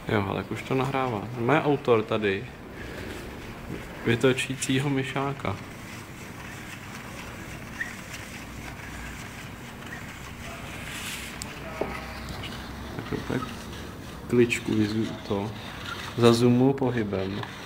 Jo, ale už to nahrává. Má autor tady vytočícího myšáka. Tak kličku to zazoomu pohybem.